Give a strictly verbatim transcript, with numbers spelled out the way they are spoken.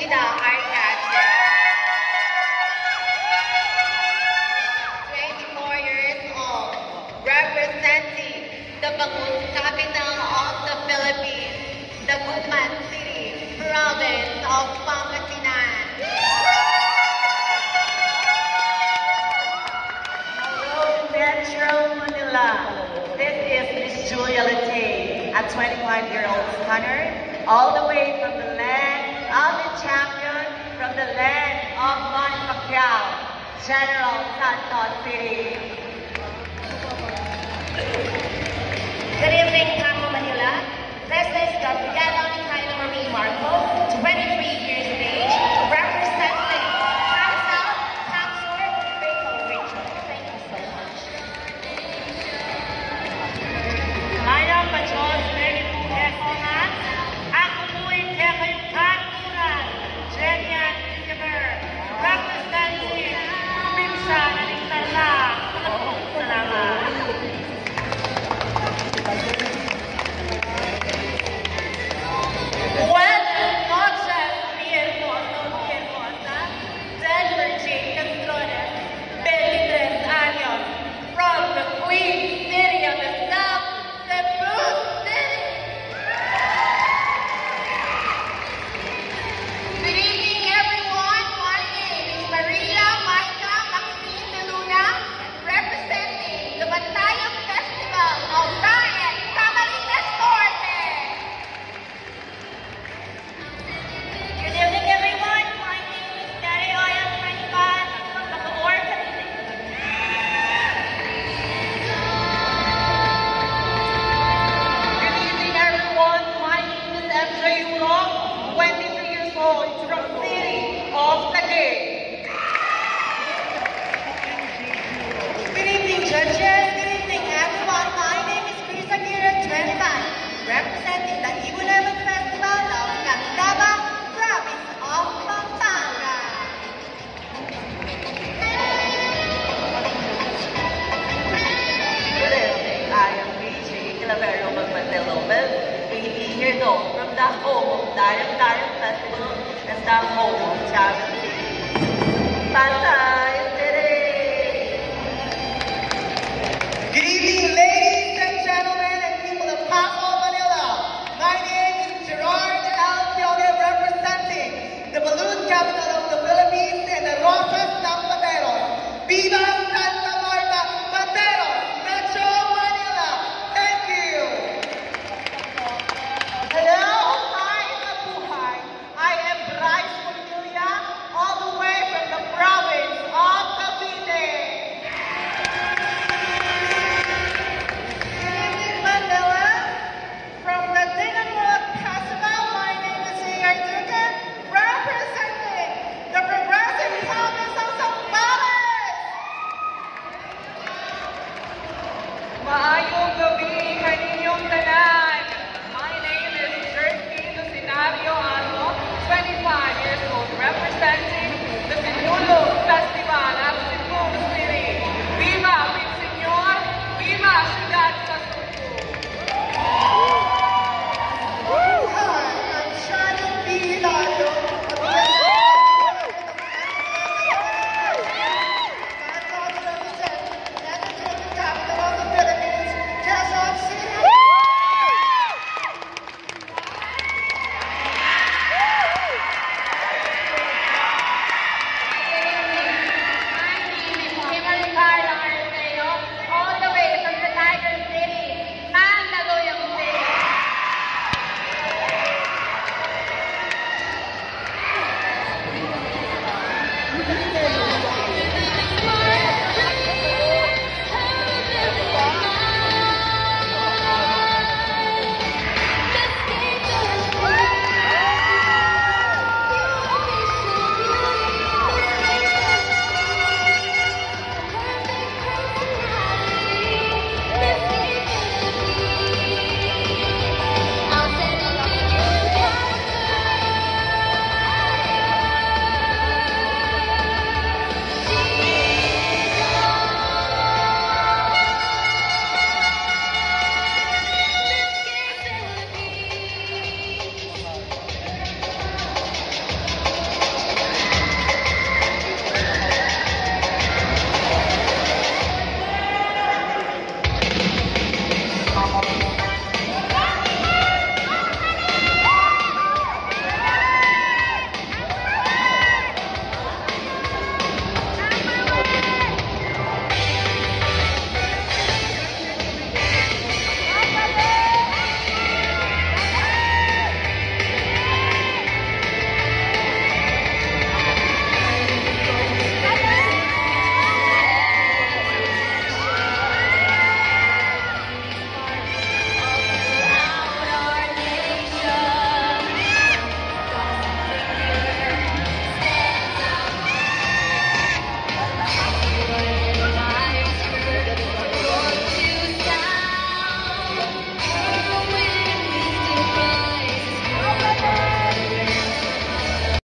Brigida Arcache. twenty-four years old, representing the Bangus capital of the Philippines, the Guzman City, province of Pangasinan. Hello, Metro Manila. This is Miss Julia Latay, a twenty-five-year-old stunner, all the way from the land of the champion, from the land of Manny Pacquiao, General Santos City. Good evening, Tampa, Manila. This is Gabriela Mikhaila Marie Marco, twenty-three years of age, representing Council, Councilor Rachel Rachel. Thank you so much. Maya Pachos, thirty-two Econan, ako po'y Kekayutan Uran, Jenyan Kimer, representing Probinsya ng Tala. Salamat. Buenas noches, mi hermoso, mi hermosa. Denver J. Castrones, twenty-tres años, from the Queen City of the South, Cebu City. Good evening, everyone. My name is Maria Maika Maxine de Luna, representing the Bantayog Festival of Ryan Camarines Norte. Good evening, everyone. My name is Terry Oya Manipan from Bacoor, Cavite. Good evening, everyone. My name is M J Urong, twenty-three years old, from the city of Taguig. Good evening, judges. Good evening, everyone. My name is Chris Aguirre, twenty-five, representing the Ibu Lemon Festival of Candaba, province of Pampanga. Good evening, I am B J Clavero Magmate Lopez, eighteen years old, from the home of Dayang Dayang Festival and the home of Chavez City. Basta